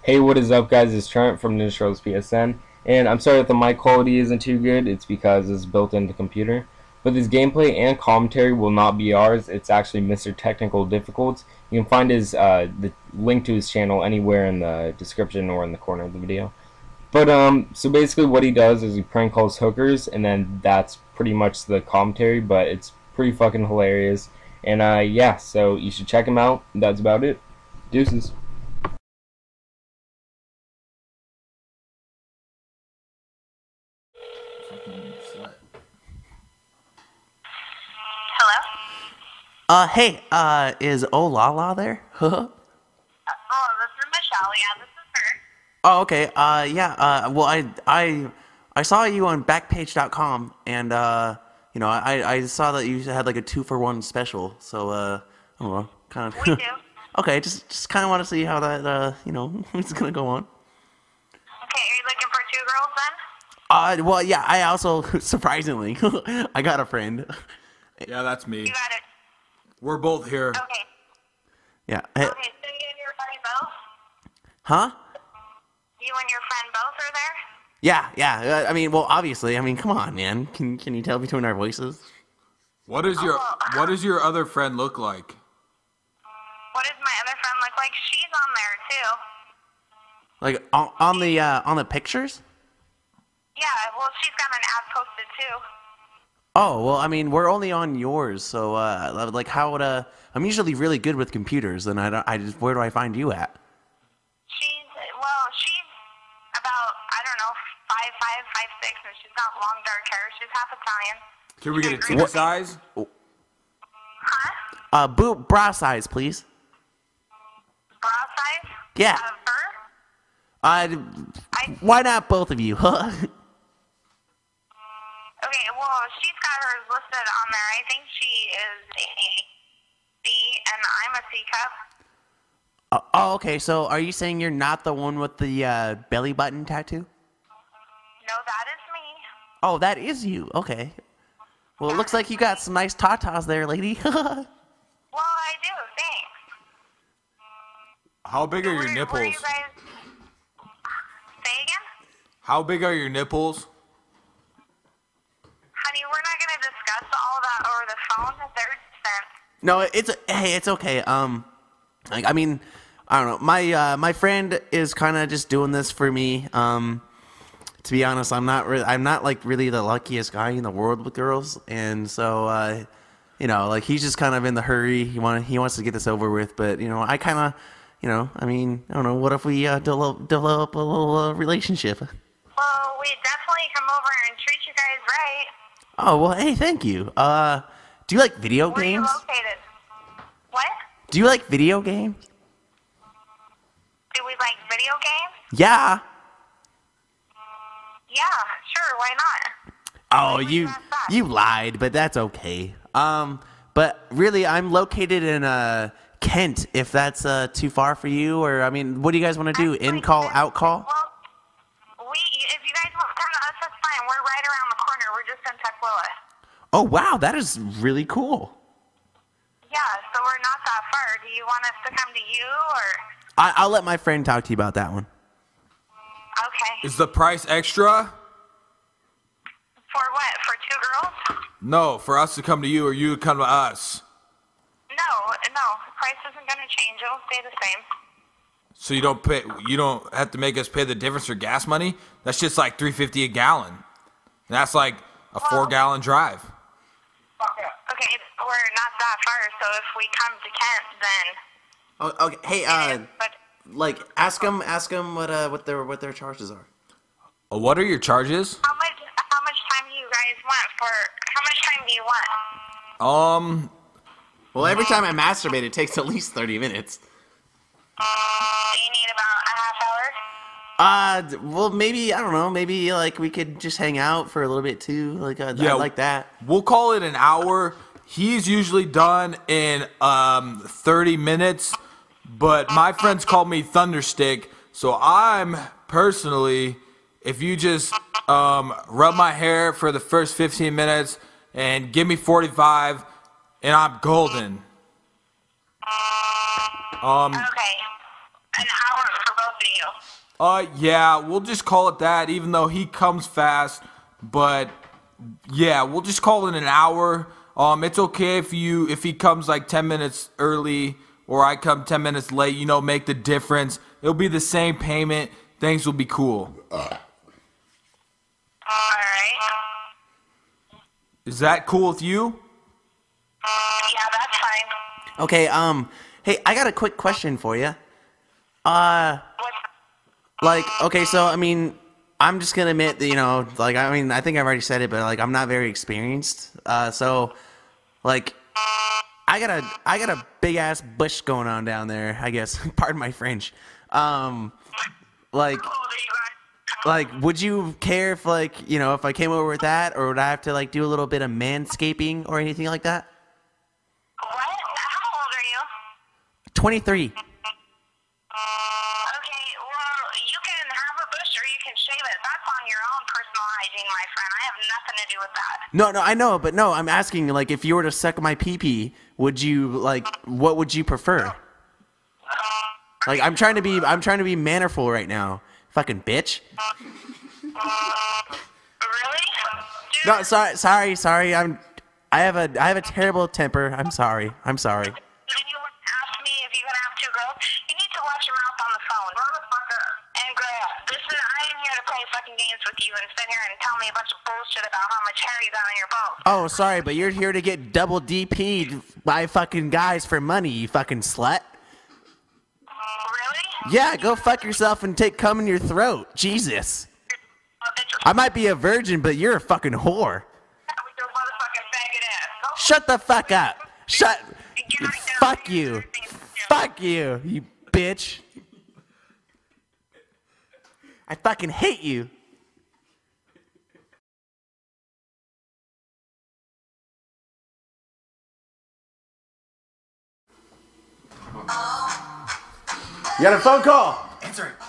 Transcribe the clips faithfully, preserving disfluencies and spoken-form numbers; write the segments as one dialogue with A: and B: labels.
A: Hey, what is up, guys? It's Trent from Ninja Turtles P S N, and I'm sorry that the mic quality isn't too good. It's because it's built into the computer. But this gameplay and commentary will not be ours. It's actually Mister Technical Difficults. You can find his uh, the link to his channel anywhere in the description or in the corner of the video. But um, so basically, what he does is he prank calls hookers, and then that's pretty much the commentary. But it's pretty fucking hilarious, and uh, yeah, so you should check him out. That's about it. Deuces.
B: Hello?
C: Uh, hey, uh, is Olala there?
B: Uh, oh, this is Michelle. Yeah, this is her.
C: Oh, okay. Uh, yeah. Uh, well, I, I, I saw you on Backpage dot com, and uh, you know, I, I saw that you had like a two for one special. So, uh, I don't know, kind of.
B: We do.
C: Okay, just, just kind of want to see how that, uh, you know, is gonna go on.
B: Okay, are you looking for two girls then?
C: Uh, well, yeah. I also, surprisingly, I got a friend.
D: Yeah, that's me.
B: You got it.
D: We're both here.
B: Okay.
C: Yeah. Hey,
B: Okay, so you and your friend both?
C: huh?
B: You and your friend both are there?
C: Yeah, yeah. Uh, I mean, well, obviously. I mean, come on, man. Can, can you tell between our voices?
D: What does your
B: Oh.
D: What does your other friend look like?
B: What does my other friend look like? She's on there too.
C: Like on, on the, uh, on the pictures?
B: Yeah, well, she's got an ad posted too.
C: Oh, well, I mean, we're only on yours, so, uh, like, how would, uh, I'm usually really good with computers, and I don't, I just, where do I find you at?
B: She's, well, she's about, I don't know, five five, five six, and she's got long dark hair. She's half Italian.
D: Can we get a titty size?
B: Huh?
C: Uh, boob bra size, please.
B: Bra size?
C: Yeah.
B: Of her?
C: Uh,
B: I,
C: why not both of you?
B: Okay, well, she's got hers listed on there. I think she is a C, and I'm a C cup.
C: uh, oh, okay, so are you saying you're not the one with the, uh, belly button tattoo?
B: No, that is me.
C: Oh, that is you. Okay. Well, it looks like you got some nice tatas there, lady.
B: Well, I do, thanks.
D: How big are your
B: Where-
D: nipples?
B: where you guys... Say again?
D: How big are your nipples?
B: Honey, we're not going to discuss all that over the phone. They're sent.
C: No, it's hey, it's okay. Um, like I mean, I don't know. My uh, my friend is kind of just doing this for me. Um, to be honest, I'm not really, I'm not like really the luckiest guy in the world with girls, and so uh, you know, like he's just kind of in the hurry. He want he wants to get this over with, but you know, I kind of, you know, I mean, I don't know. What if we uh, develop develop a little uh, relationship?
B: Well, we definitely come over and treat you guys right.
C: Oh well, hey, thank you. Uh, do you like video
B: Where are you
C: games?
B: located? What?
C: Do you like video games?
B: Do we like video games?
C: Yeah.
B: Yeah, sure, why not?
C: Oh,
B: Why would
C: you
B: ask that?
C: you lied, but that's okay. Um, but really, I'm located in uh Kent. If that's uh too far for you, or I mean, what do you guys want to do?
B: Actually,
C: In call,
B: this-
C: out call?
B: Well, we, if you guys want to come to us, that's fine. We're right around the corner. We're just in Tukwila.
C: Oh wow, that is really cool.
B: Yeah, so we're not that far. Do you want us to come to you, or?
C: I, I'll let my friend talk to you about that one.
B: Okay.
D: Is the price extra?
B: For what? For two girls?
D: No, for us to come to you or you to come to us.
B: No, no. The price isn't going to change. It'll stay the same.
D: So you don't pay. You don't have to make us pay the difference for gas money. That's just like three fifty a gallon. And that's like a four gallon drive.
B: Okay, we're not that far, so if we come to Kent, then
C: Oh, okay. Hey,
B: it
C: uh,
B: is, but
C: like, ask them, ask them what uh what their what their charges are.
D: Uh, What are your charges?
B: how much how much time do you guys want for, how much time do you want?
D: Um,
C: Well, every time I masturbate, it takes at least thirty minutes.
B: Uh, you need about a half hour?
C: Uh, d- well, maybe I don't know. Maybe like we could just hang out for a little bit too. Like, uh,
D: Yeah.
C: I like that.
D: we'll call it an hour. He's usually done in um thirty minutes, but my friends call me Thunderstick, so I'm personally, if you just um rub my hair for the first fifteen minutes and give me forty-five, and I'm golden. Um,
B: Okay. An hour for both of you. you?
D: Uh, yeah, we'll just call it that, even though he comes fast. But yeah, we'll just call it an hour. Um, it's okay if you if he comes like ten minutes early or I come ten minutes late. You know, make the difference. It'll be the same payment. Things will be cool.
B: All right.
D: Is that cool with you?
B: Yeah, that's fine.
C: Okay, um, hey, I got a quick question for you. Uh,
B: What's
C: like, okay, so, I mean, I'm just gonna admit that, you know, like, I mean, I think I've already said it, but, like, I'm not very experienced. Uh, so, like, I got a, I got a big-ass bush going on down there, I guess. Pardon my French. Um, like,
B: how old are you guys?
C: like, would you care if, like, you know, if I came over with that, or would I have to, like, do a little bit of manscaping or anything like that?
B: What? How old are you?
C: twenty-three.
B: Okay, well, you can have a bush or you can shave it. That's on your own personal hygiene, my friend. I have nothing to do with that.
C: No, no, I know, but no, I'm asking, like, if you were to suck my pee-pee, would you, like, what would you prefer? Like, I'm trying to be, I'm trying to be mannerful right now. Fucking bitch.
B: Really? Dude,
C: No, sorry, sorry, sorry. I'm, I have a, I have a terrible temper. I'm sorry. I'm sorry.
B: When you ask me if you're gonna have two girls, you need to watch your mouth on the phone. Motherfucker. And girl, listen, I am here to play fucking games with you and sit here and tell me a bunch of bullshit about how much hair you got on your boat.
C: Oh, sorry, but you're here to get double D P'd by fucking guys for money, you fucking slut.
B: Really?
C: Yeah, go fuck yourself and take cum in your throat. Jesus.
B: Oh, bitch,
C: I might be a virgin, but you're a fucking whore.
B: with your motherfucking faggot ass. Go
C: Shut the fuck up. Shut.
B: get right down
C: Fuck
B: to
C: you.
B: everything you do.
C: Fuck you, you bitch. I fucking hate you. You got a phone call.
D: Answer it.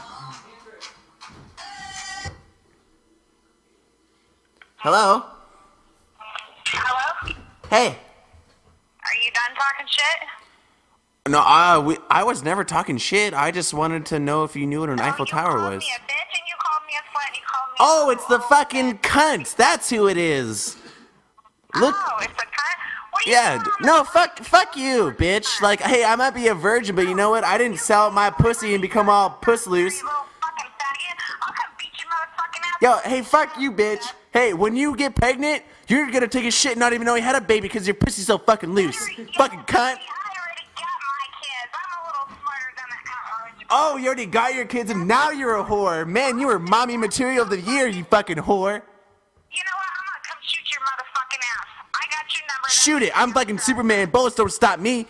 C: Hello?
B: Hello?
C: Hey.
B: Are you done talking shit?
C: No, uh, we, I was never talking shit. I just wanted to know if you knew what an Eiffel
B: you
C: Tower
B: called
C: was.
B: me a bitch and you called me a slut and you called me
C: Oh,
B: a
C: it's the
B: hoe.
C: fucking cunt. That's who it is. Look.
B: Oh, it's a cunt? What are you
C: Yeah,
B: doing
C: d-
B: on
C: no,
B: the
C: fuck, fuck you, bitch. Like, hey, I might be a virgin, but you know what? I didn't sell my pussy and become all puss loose.
B: You little fucking faggot. I'll come beat your motherfucking ass.
C: Yo, hey, fuck you, bitch. Hey, when you get pregnant, you're gonna take a shit and not even know you had a baby because your pussy's so fucking loose. Fucking cunt.
B: I already got my kids. I'm a little smarter than the average.
C: Oh, you already got your kids and now you're a whore. Man, you were mommy material of the year, you fucking whore.
B: You know what? I'm gonna come shoot your motherfucking ass. I got your number.
C: Shoot it. I'm fucking Superman. Bullets don't stop me.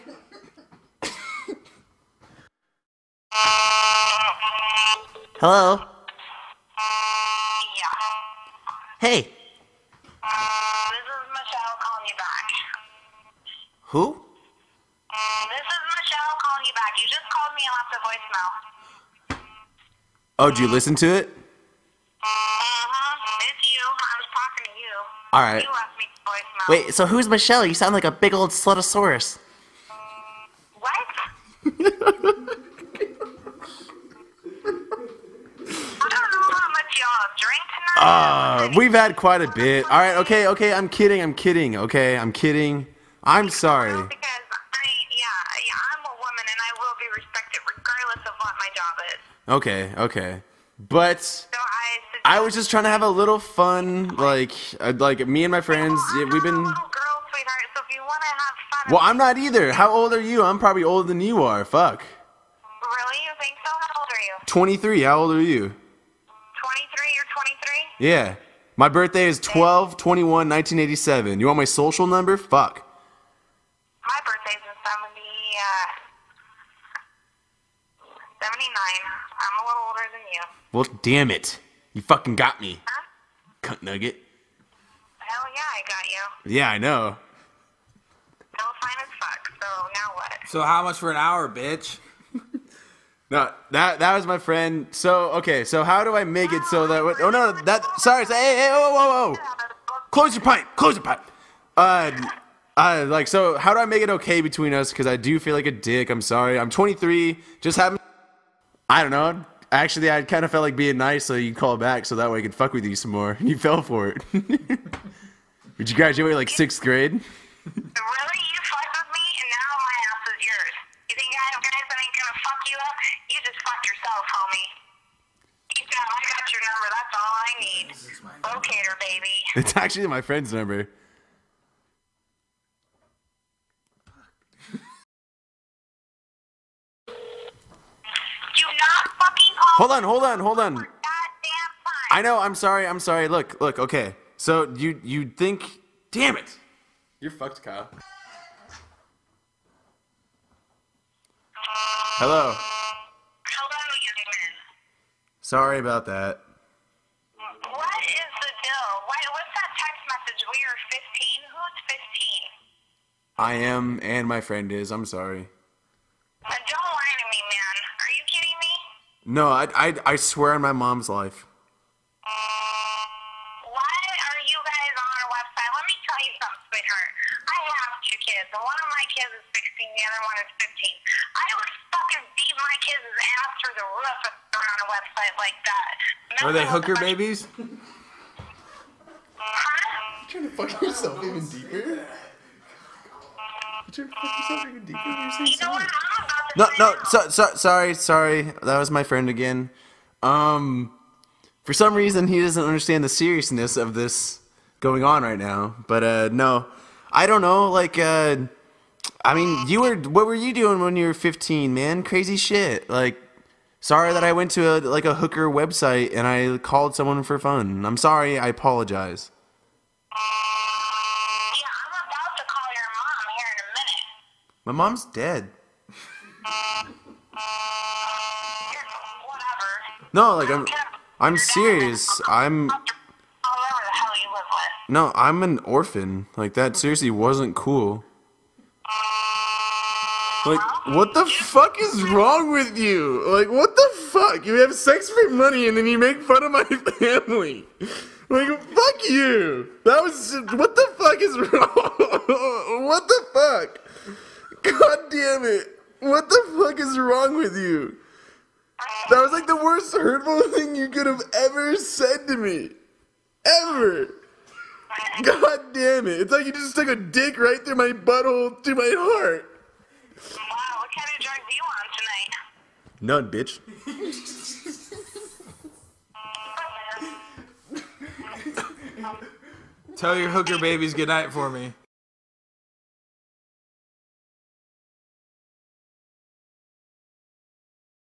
C: Hello?
B: Yeah.
C: Hey.
B: This is Michelle calling you back.
C: Who?
B: This is Michelle calling you back. You just called me and left a voicemail.
C: Oh, did you listen to it?
B: Mm-hmm. It's you. I was talking to you.
C: All right.
B: You left me a voicemail.
C: Wait, so who's Michelle? You sound like a big old slutosaurus.
B: What? I don't know how much y'all drink tonight.
C: Uh, we've had quite a bit. All right, okay, okay, I'm kidding, I'm kidding, okay, I'm kidding. I'm sorry.
B: Because I, yeah, yeah, I'm a woman and I will be respected regardless of what my job is.
C: Okay, okay. But
B: So I suggest
C: I was just trying to have a little fun, like, uh, like me and my friends,
B: Well,
C: yeah,
B: I'm
C: we've
B: not a
C: been...
B: little girl, sweetheart, so if you want to have fun...
C: Well, I'm not either. How old are you? I'm probably older than you are. Fuck.
B: Really? You think so? How old are you?
C: twenty-three, how old are you?
B: twenty-three? You're twenty-three?
C: Yeah. My birthday is twelve twenty-one nineteen eighty-seven. You want my social number? Fuck.
B: My birthday's in seventy, uh... seventy-nine. I'm a little older than you.
C: Well, damn it. You fucking got me.
B: Huh?
C: Cunt nugget.
B: Hell yeah, I got you.
C: Yeah, I know.
B: Still fine as fuck, so now what?
D: So how much for an hour, bitch?
C: No, that that was my friend. So, okay, so how do I make it so that... Oh, no, that... Sorry, say, hey, hey, whoa, whoa, whoa. Close your pipe. Close your pipe. Uh... Uh, like, so how do I make it okay between us? Because I do feel like a dick. I'm sorry. I'm twenty-three. Just haven't. I don't know. actually, I kind of felt like being nice, so you call back, so that way I could fuck with you some more. You fell for it. Did you graduate like sixth grade?
B: Really? You fucked with me, and now my ass is yours. You think I have guys that ain't gonna fuck you up? You just fucked yourself, homie. You got, I got your number. That's all I need. Locator, baby.
C: It's actually my friend's number.
B: Do not fucking call.
C: Hold on, hold on, hold on.
B: For goddamn time.
C: I know, I'm sorry, I'm sorry. Look, look, okay. So you you think damn it. You're fucked, Kyle. Hello.
B: Hello, young man.
C: Sorry about that.
B: What is the deal? Why, what's that text message? We are fifteen? Who's fifteen?
C: I am and my friend is. I'm sorry.
B: Uh, don't lie to me, man. Are you kidding me?
C: No, I I I swear on my mom's life.
B: Why are you guys on our website? Let me tell you something, sweetheart. I have two kids, and one of my kids is sixteen, the other one is fifteen. I would fucking beat my kids' ass through the roof if they're on a website like that.
D: Are they
B: Mess
D: hooker
B: with a bunch-
D: babies?
B: Huh?
C: Trying to fuck yourself even deeper? You trying to fuck yourself even deeper?
B: You know what? I'm about to
C: No,
B: say
C: no,
B: now.
C: so, so, sorry, sorry. That was my friend again. Um, for some reason, he doesn't understand the seriousness of this going on right now. But, uh, no. I don't know, like, uh, I mean, you were, what were you doing when you were fifteen, man? Crazy shit. Like, sorry that I went to, a, like, a hooker website and I called someone for fun. I'm sorry, I apologize.
B: Yeah, I'm about to call your mom here in a minute.
C: My mom's dead.
B: Whatever.
C: No, like, I'm, I'm serious. I'm...
B: However the hell you live with.
C: No, I'm an orphan. Like, that seriously wasn't cool. Like, what the fuck is wrong with you? Like, what the fuck? You have sex for money and then you make fun of my family. Like, fuck you. That was, what the fuck is wrong? What the fuck? God damn it. What the fuck is wrong with you? That was like the worst hurtful thing you could have ever said to me. Ever. God damn it. It's like you just stuck a dick right through my butthole to my heart.
B: Wow, what kind of drugs are you on tonight?
C: None, bitch.
D: Tell your hooker babies good night for me.